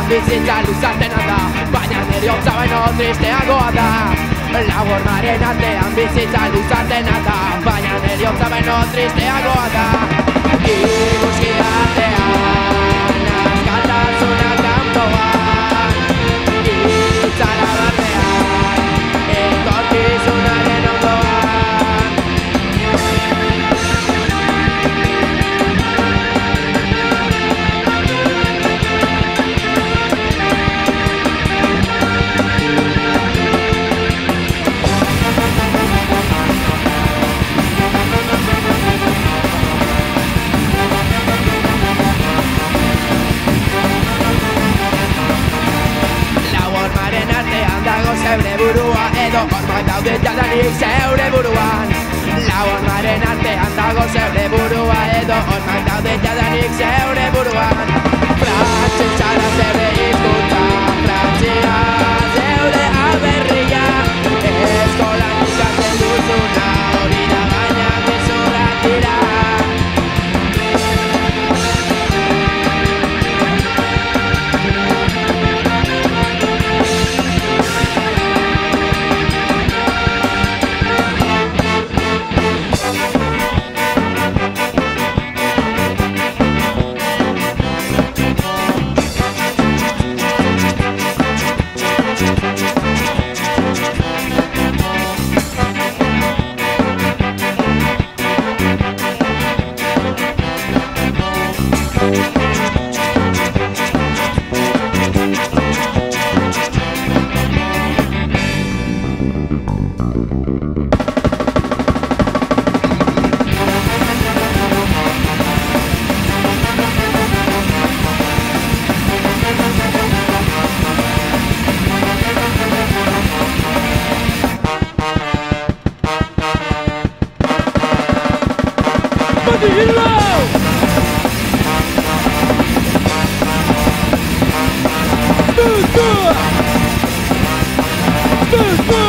artean bizitza luzatzen da, baina heriotza baino tristeagoa da. Labormaren artean bizitza luzatzen da, baina heriotza baino tristeagoa da. Ikusi artean, askatasuna kanpoan, itzala batean, etorkizunaren ondoan. Zeure burua edo hormak daude jadanik zeure buruan. Lau hormaren artean dago zeure burua edo hormak daude jadanik zeure buruan. Frantzesa da zeure hizkuntza, frantzia zeure aberria. Eskolan ikasten duzuna hori da baina gezurrak dira. Good.